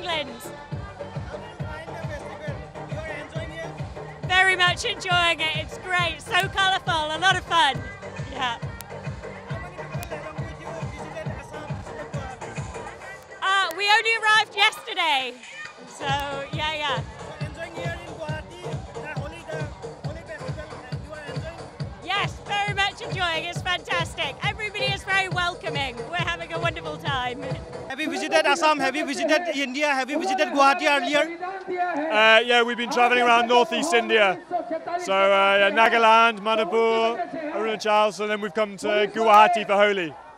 England. How do you find the festival? You are enjoying it? Very much enjoying it. It's great, so colourful, a lot of fun. Yeah. How many people along with you visited Assam, visited Guwahati? We only arrived yesterday, so yeah. So enjoying here in Guwahati, the Holi festival, you are enjoying? Yes, very much enjoying. It's fantastic. Everybody is very welcoming. We're having a wonderful time. Have you visited Assam? Have you visited India? Have you visited Guwahati earlier? Yeah, we've been travelling around northeast India. So Nagaland, Manipur, Arunachal, so then we've come to Guwahati for Holi.